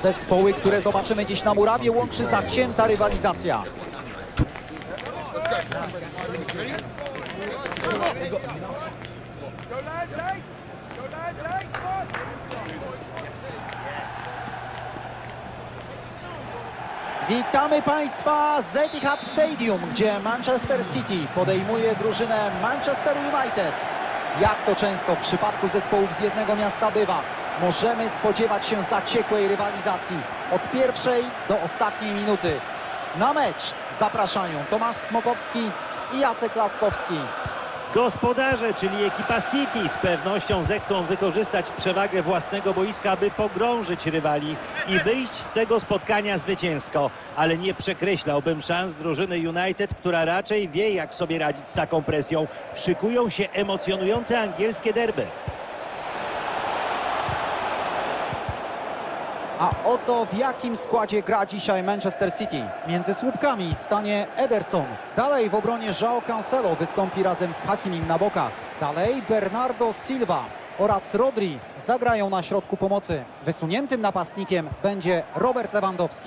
Zespoły, które zobaczymy dziś na murawie, łączy zacięta rywalizacja. Witamy Państwa z Etihad Stadium, gdzie Manchester City podejmuje drużynę Manchester United. Jak to często w przypadku zespołów z jednego miasta bywa, możemy spodziewać się zaciekłej rywalizacji od pierwszej do ostatniej minuty. Na mecz zapraszają Tomasz Smokowski i Jacek Laskowski. Gospodarze, czyli ekipa City, z pewnością zechcą wykorzystać przewagę własnego boiska, aby pogrążyć rywali i wyjść z tego spotkania zwycięsko. Ale nie przekreślałbym szans drużyny United, która raczej wie, jak sobie radzić z taką presją. Szykują się emocjonujące angielskie derby. A oto w jakim składzie gra dzisiaj Manchester City. Między słupkami stanie Ederson. Dalej w obronie João Cancelo wystąpi razem z Hakimim na bokach. Dalej Bernardo Silva oraz Rodri zagrają na środku pomocy. Wysuniętym napastnikiem będzie Robert Lewandowski.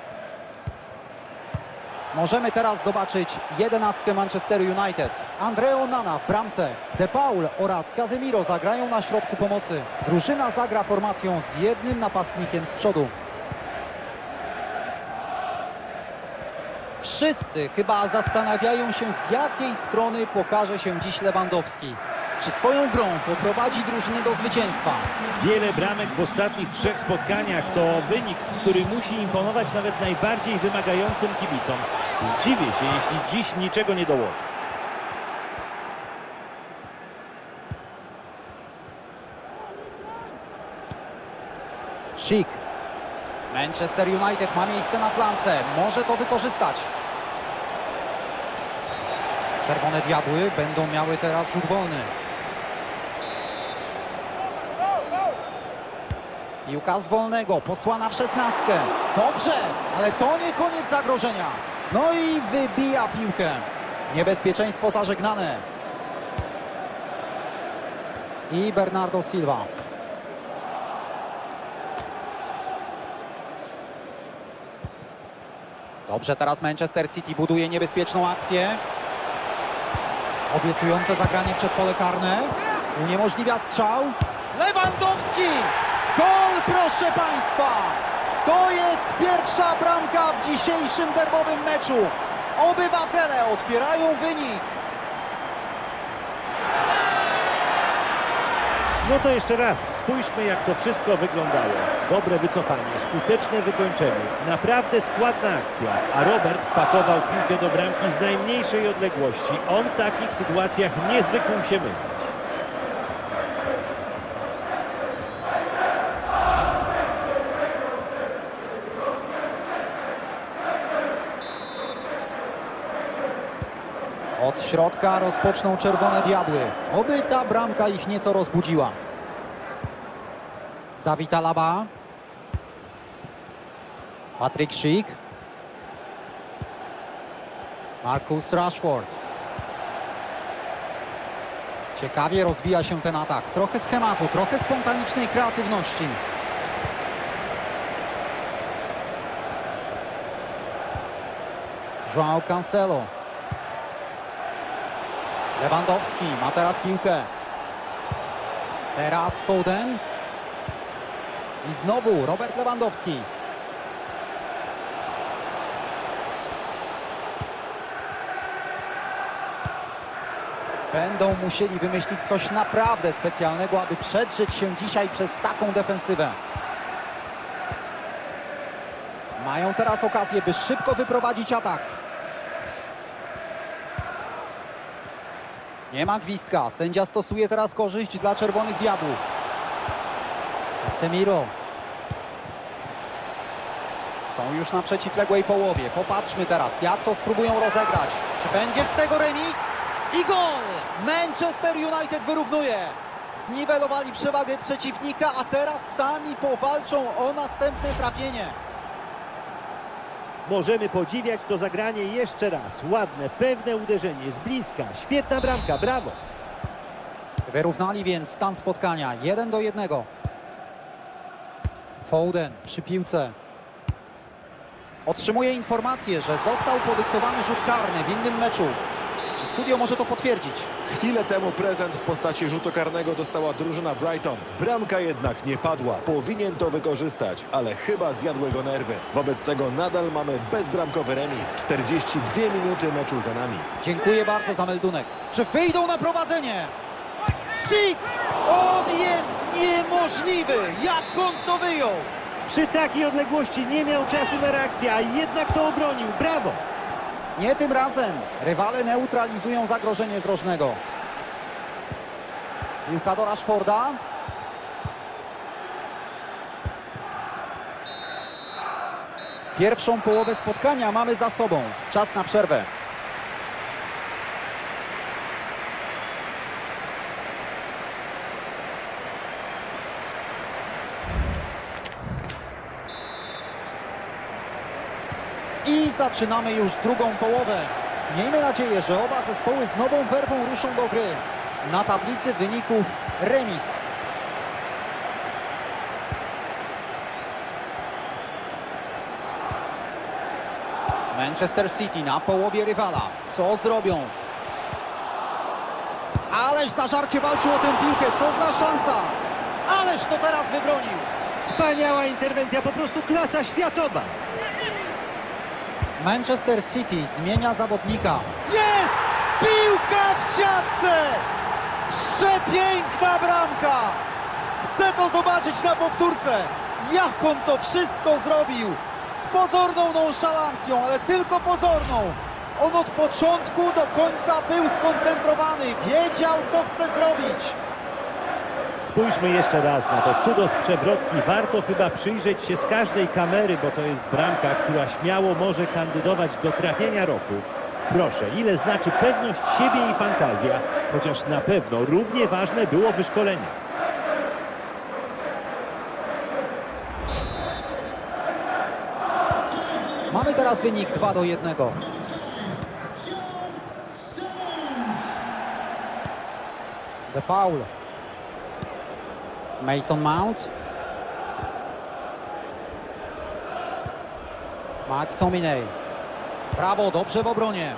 Możemy teraz zobaczyć 11 Manchester United. Andre Onana w bramce. De Paul oraz Casemiro zagrają na środku pomocy. Drużyna zagra formacją z jednym napastnikiem z przodu. Wszyscy chyba zastanawiają się, z jakiej strony pokaże się dziś Lewandowski. Czy swoją grą poprowadzi drużynę do zwycięstwa? Wiele bramek w ostatnich 3 spotkaniach to wynik, który musi imponować nawet najbardziej wymagającym kibicom. Zdziwię się, jeśli dziś niczego nie dołoży. Schick. Manchester United ma miejsce na flance. Może to wykorzystać. Czerwone Diabły będą miały teraz rzut wolny. Piłka z wolnego, posłana w 16. Dobrze, ale to nie koniec zagrożenia. No i wybija piłkę. Niebezpieczeństwo zażegnane. I Bernardo Silva. Dobrze, teraz Manchester City buduje niebezpieczną akcję. Obiecujące zagranie przed pole karne. Uniemożliwia strzał. Lewandowski! Gol, proszę Państwa! To jest pierwsza bramka w dzisiejszym derbowym meczu. Obywatele otwierają wynik. No to jeszcze raz, spójrzmy, jak to wszystko wyglądało. Dobre wycofanie, skuteczne wykończenie, naprawdę składna akcja. A Robert wpakował piłkę do bramki z najmniejszej odległości. On w takich sytuacjach nie zwykł się mylić. Od środka rozpoczną Czerwone Diabły. Oby ta bramka ich nieco rozbudziła. David Alaba. Patrick Schick. Marcus Rashford. Ciekawie rozwija się ten atak. Trochę schematu, trochę spontanicznej kreatywności. João Cancelo. Lewandowski ma teraz piłkę. Teraz Foden. I znowu Robert Lewandowski. Będą musieli wymyślić coś naprawdę specjalnego, aby przedrzeć się dzisiaj przez taką defensywę. Mają teraz okazję, by szybko wyprowadzić atak. Nie ma gwizdka. Sędzia stosuje teraz korzyść dla Czerwonych Diabłów. Casemiro. Są już na przeciwległej połowie. Popatrzmy teraz, jak to spróbują rozegrać. Czy będzie z tego remis? I gol! Manchester United wyrównuje. Zniwelowali przewagę przeciwnika, a teraz sami powalczą o następne trafienie. Możemy podziwiać to zagranie jeszcze raz. Ładne, pewne uderzenie z bliska. Świetna bramka, brawo. Wyrównali więc stan spotkania 1-1. Foden przy piłce. Otrzymuje informację, że został podyktowany rzut karny w innym meczu. Czy studio może to potwierdzić? Chwilę temu prezent w postaci rzutu karnego dostała drużyna Brighton. Bramka jednak nie padła. Powinien to wykorzystać, ale chyba zjadły go nerwy. Wobec tego nadal mamy bezbramkowy remis. 42 minuty meczu za nami. Dziękuję bardzo za meldunek. Czy wyjdą na prowadzenie? Sik! On jest niemożliwy! Jak on to wyjął? Przy takiej odległości nie miał czasu na reakcję, a jednak to obronił. Brawo! Nie tym razem. Rywale neutralizują zagrożenie z rożnego. Piłka do Rashforda. Pierwszą połowę spotkania mamy za sobą. Czas na przerwę. I zaczynamy już drugą połowę. Miejmy nadzieję, że oba zespoły z nową werwą ruszą do gry. Na tablicy wyników remis. Manchester City na połowie rywala. Co zrobią? Ależ zażarcie walczył o tę piłkę. Co za szansa! Ależ to teraz wybronił. Wspaniała interwencja, po prostu klasa światowa. Manchester City zmienia zawodnika. Jest! Piłka w siatce! Przepiękna bramka! Chcę to zobaczyć na powtórce. Jak on to wszystko zrobił? Z pozorną nonszalancją, ale tylko pozorną. On od początku do końca był skoncentrowany. Wiedział, co chce zrobić. Spójrzmy jeszcze raz na to cudo z przewrotki. Warto chyba przyjrzeć się z każdej kamery, bo to jest bramka, która śmiało może kandydować do trafienia roku. Proszę, ile znaczy pewność siebie i fantazja, chociaż na pewno równie ważne było wyszkolenie. Mamy teraz wynik 2-1. De Paul. Mason Mount. McTominay. Brawo, dobrze w obronie.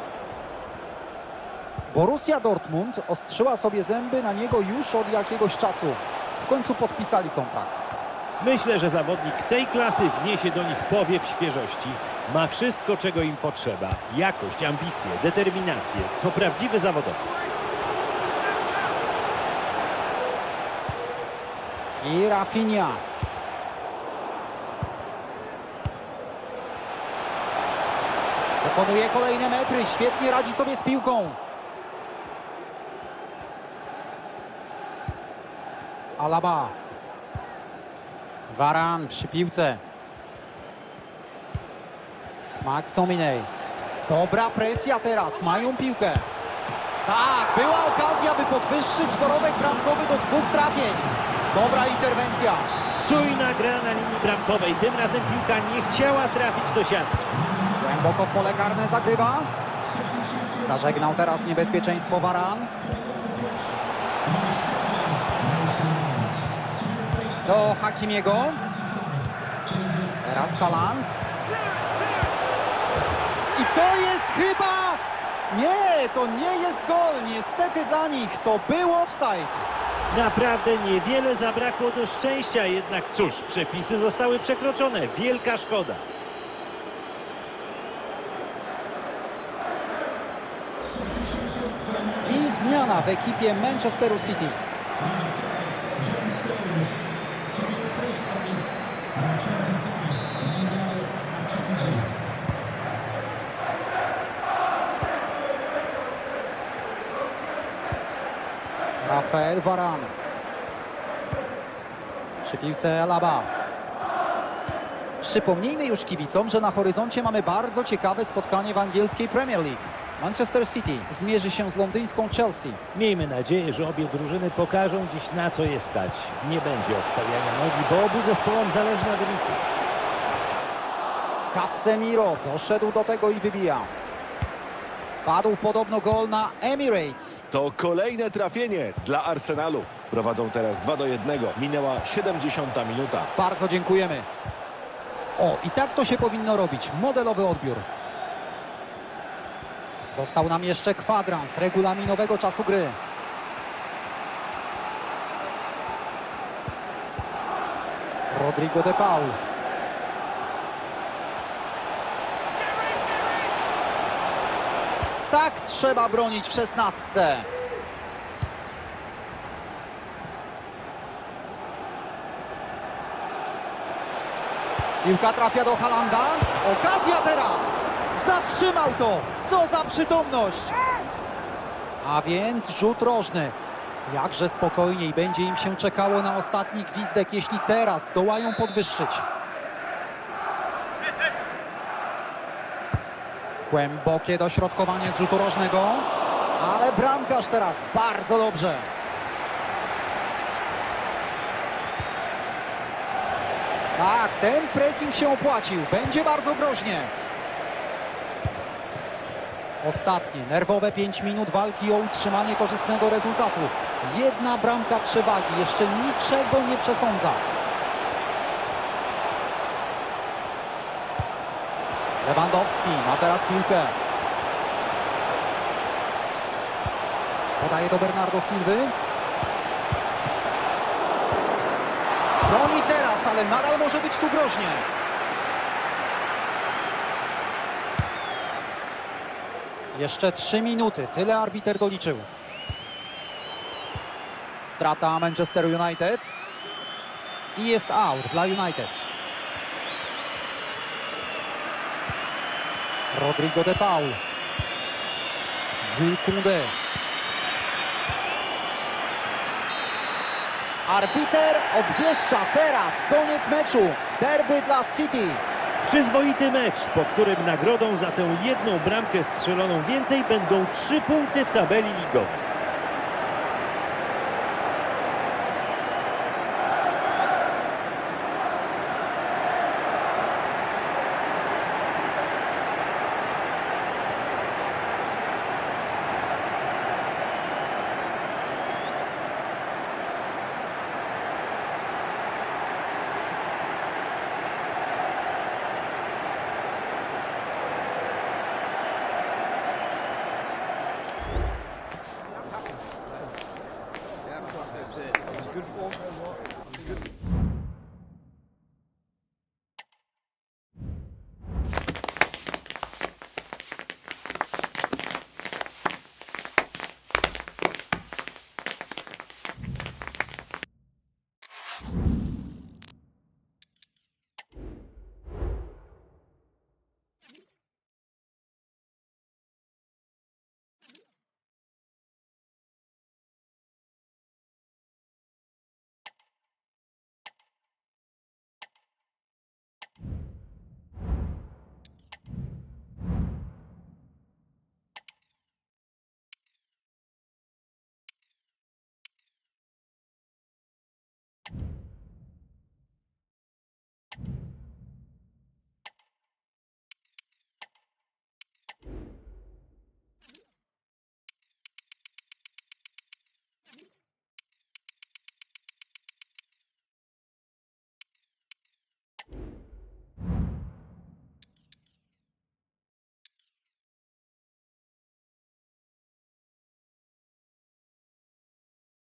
Borussia Dortmund ostrzyła sobie zęby na niego już od jakiegoś czasu. W końcu podpisali kontrakt. Myślę, że zawodnik tej klasy wniesie do nich powiew świeżości. Ma wszystko, czego im potrzeba. Jakość, ambicje, determinację. To prawdziwy zawodowiec. I Rafinha. Pokonuje kolejne metry. Świetnie radzi sobie z piłką. Alaba. Varane przy piłce. McTominay. Dobra presja teraz. Mają piłkę. Tak, była okazja, by podwyższyć dorobek bramkowy do 2 trafień. Dobra interwencja. Czujna gra na linii bramkowej. Tym razem piłka nie chciała trafić do siatki. Głęboko w pole karne zagrywa. Zażegnał teraz niebezpieczeństwo Varane. Do Hakimiego. Teraz Haaland. I to jest chyba... Nie, to nie jest gol. Niestety dla nich to był offside. Naprawdę niewiele zabrakło do szczęścia, jednak cóż, przepisy zostały przekroczone. Wielka szkoda. I zmiana w ekipie Manchesteru City. Rafael Varane. Przy piłce Alaba. Przypomnijmy już kibicom, że na horyzoncie mamy bardzo ciekawe spotkanie w angielskiej Premier League. Manchester City zmierzy się z londyńską Chelsea. Miejmy nadzieję, że obie drużyny pokażą dziś, na co je stać. Nie będzie odstawiania nogi, bo obu zespołom zależy na wyniku. Casemiro doszedł do tego i wybija. Padł podobno gol na Emirates. To kolejne trafienie dla Arsenalu. Prowadzą teraz 2-1. Minęła 70. minuta. Bardzo dziękujemy. O, i tak to się powinno robić. Modelowy odbiór. Został nam jeszcze kwadrans regulaminowego czasu gry. Rodrigo de Paul. Tak trzeba bronić w 16. Piłka trafia do Haalanda. Okazja teraz. Zatrzymał to. Co za przytomność. A więc rzut rożny. Jakże spokojniej będzie im się czekało na ostatni gwizdek, jeśli teraz zdołają podwyższyć. Głębokie dośrodkowanie z rzutu rożnego. Ale bramkarz teraz bardzo dobrze. Tak, ten pressing się opłacił. Będzie bardzo groźnie. Ostatnie nerwowe 5 minut walki o utrzymanie korzystnego rezultatu. Jedna bramka przewagi. Jeszcze niczego nie przesądza. Lewandowski ma teraz piłkę. Podaje do Bernardo Silwy. Broni teraz, ale nadal może być tu groźnie. Jeszcze 3 minuty, tyle arbiter doliczył. Strata Manchester United. I jest out dla United. Rodrigo de Paul. Jules Koundé. Arbiter obwieszcza teraz koniec meczu. Derby dla City. Przyzwoity mecz, po którym nagrodą za tę jedną bramkę strzeloną więcej będą 3 punkty w tabeli ligowej.